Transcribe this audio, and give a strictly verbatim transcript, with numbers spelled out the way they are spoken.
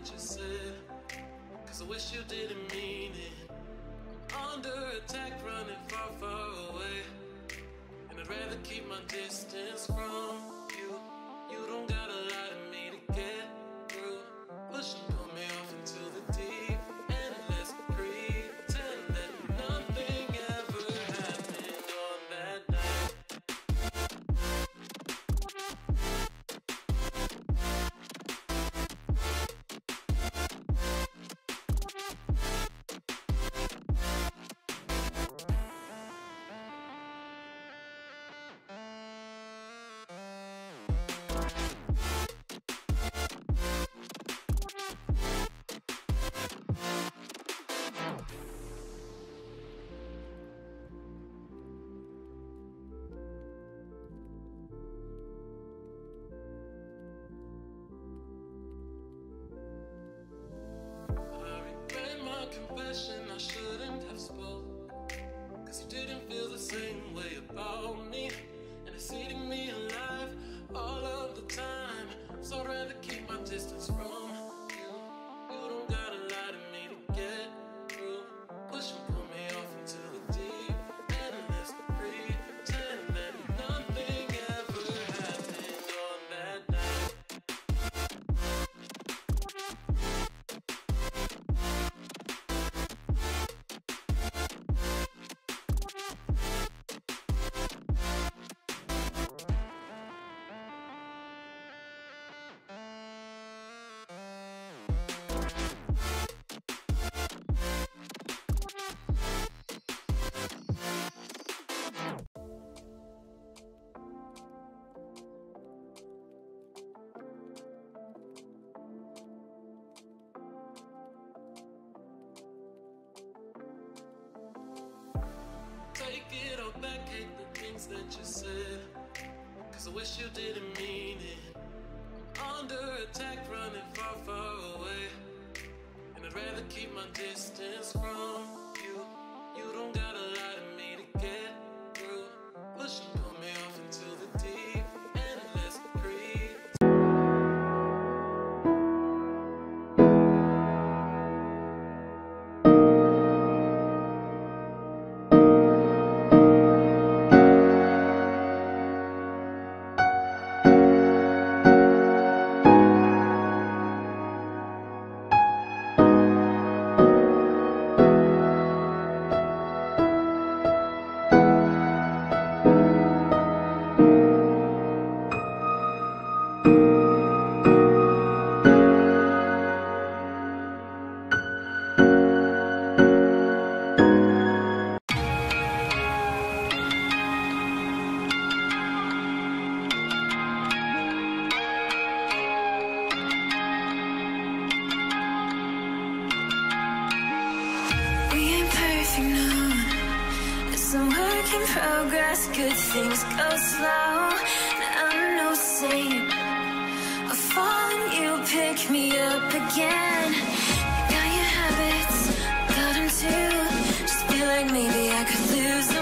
that you said, cause I wish you didn't mean it. I'm under attack, running far, far away, and I'd rather keep my distance from you. You don't gotta lie to me to get through. Push and pull me off into the deep and let's pretend that nothing ever happened on that night. Confession I shouldn't have spoke, cause you didn't feel the same way about me, and it's eating me alive all of the time. So I'd rather keep my distance from you. You don't gotta lie to me to get through. Push and pull me off into the deep and let's pretend that nothing ever happened on that night. Take it all back, hate the things that you said, cause I wish you didn't mean it. I'm under attack, running far, far away, and I'd rather keep my distance from you. You don't gotta lie to me to get through. Push and pull me off into the deep and let's breathe. In progress, good things go slow. I'm no saint. I fall and you pick me up again. You got your habits, got them too. Just feel like maybe I could lose them.